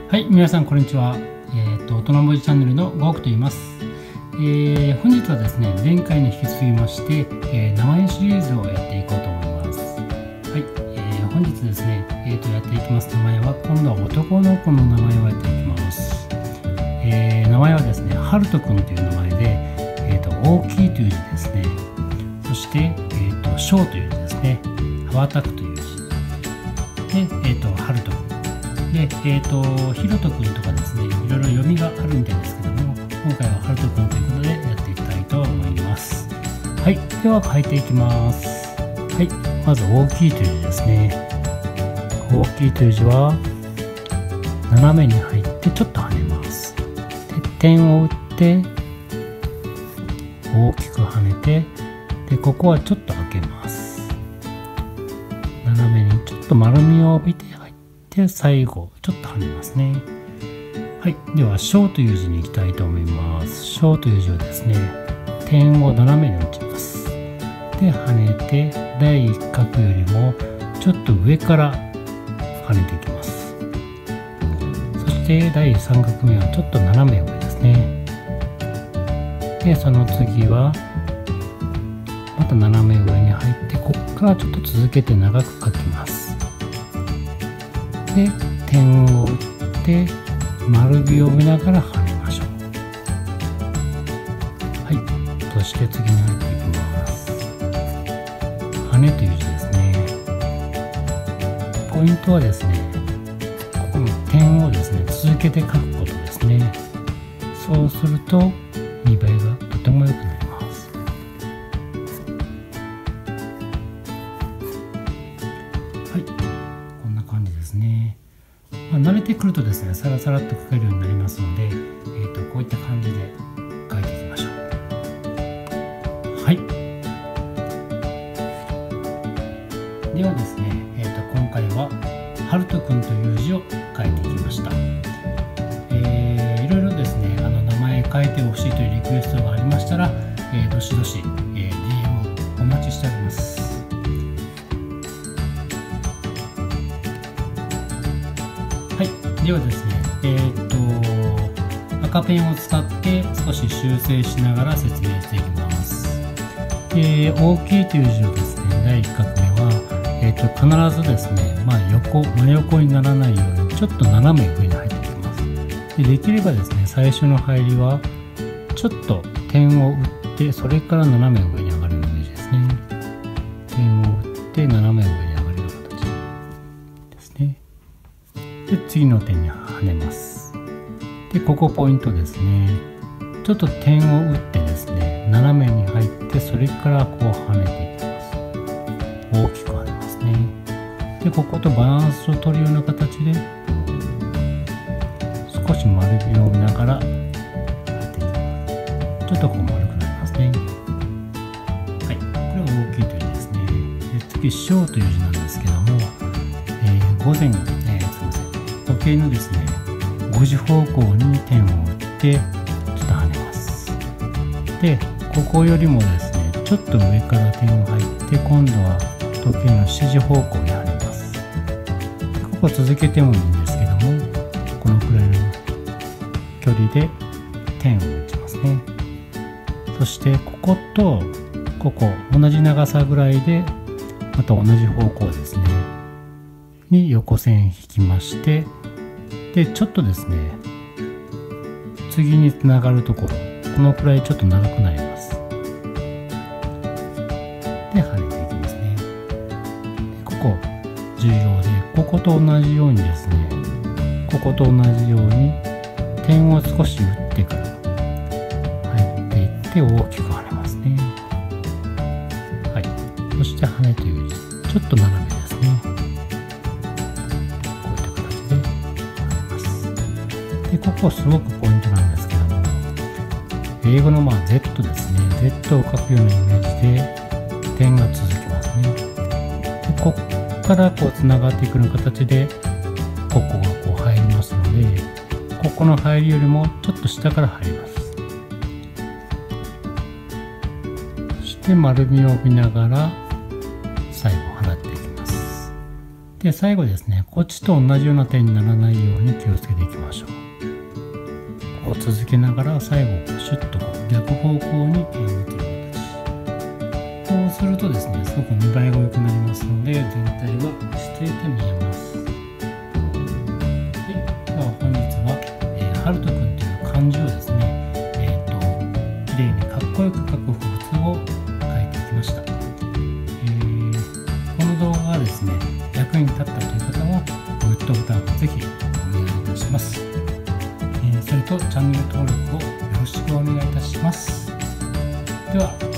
はい、皆さんこんにちは。大人文字チャンネルのゴークと言います。本日はですね、前回に引き継ぎまして、名前シリーズをやっていこうと思います。はい、本日ですね、やっていきます名前は、今度は男の子の名前をやっていきます。名前はですね、ハルト君という名前で、大きいという字ですね。そして、小という字ですね。羽ばたくという字。で、ハルト君。で、ヒロト君とかですね、いろいろ読みがあるみたいですけども、今回はハルト君ということでやっていきたいと思います。はい、では書いていきます。はい、まず大きいという字ですね。大きいという字は、斜めに入ってちょっと跳ねます。で、点を打って、大きく跳ねて、で、ここはちょっと開けます。斜めにちょっと丸みを帯びて、で最後ちょっと跳ねますね。はい、では小という字に行きたいと思います。小という字はですね、点を斜めに打ちます。で跳ねて第一画よりもちょっと上から跳ねていきます。そして第三画目はちょっと斜め上ですね。でその次はまた斜め上に入ってここからちょっと続けて長く書きます。で点を打って丸みを見ながら跳ねましょう。はい、そして次に入っていきます。跳ねという字ですね。ポイントはですね、ここの点をですね続けて書くことですね。そうすると見栄えがとても良くなります。はい、こんな感じですね。慣れてくるとですね、サラサラっと書けるようになりますので、こういった感じで書いていきましょう。はい。ではですね、今回はハルト君という字を書いていきました。いろいろですね、名前書いてほしいというリクエストがありましたら、どしどし、DM お待ちしております。はい、ではですね、赤ペンを使って少し修正しながら説明していきます。大きいという字をですね、第1画目は、必ずですね、真横にならないようにちょっと斜め上に入っていきます。できればですね、最初の入りはちょっと点を打ってそれから斜め上に上がるイメージですね。点を打って斜め上に上がるような形ですね。で次の点に跳ねます。でここポイントですね。ちょっと点を打ってですね、斜めに入ってそれからこう跳ねていきます。大きく跳ねますね。でこことバランスを取るような形で少し丸みを見ながらやっていきます。ちょっとこう丸くなりますね。はい、これは大きいという字ですね。で次小という字なんですけども、午前時計のですね、5時方向に点を打ってちょっと跳ねます。でここよりもですね、ちょっと上から点が入って今度は時計の7時方向に跳ねます。でここ続けてもいいんですけども、このくらいの距離で点を打ちますね。そしてこことここ同じ長さぐらいでまた同じ方向ですねに横線引きまして、でちょっとですね、次につながるところこのくらいちょっと長くなります。で跳ねていきますね。でここ重要で、ここと同じようにですね、ここと同じように点を少し打ってから入っていって大きく跳ねますね。はい、そして跳ねという字、ちょっと斜めですね。こういった形で跳ねます。でここすごくポイントなんですけども、英語のZ ですね、Z を書くようなイメージで点が続きますね。でここからこうつながっていくような形でここがこう入りますので、ここの入りよりもちょっと下から入ります。そして丸みを帯びながら最後払っていきます。で最後ですね、こっちと同じような点にならないように気をつけていきます。 続けながら最後シュッと逆方向に点を打つような形。こうするとですね、すごく見栄えが良くなりますので、全体が落ち着いて見えます。では本日は、ハルトくんという漢字をですね、綺麗にかっこよく書く法則を書いていきました。この動画がですね、役に立ったという方は、グッドボタンをぜひお願いいたします。それとチャンネル登録をよろしくお願いいたします。では。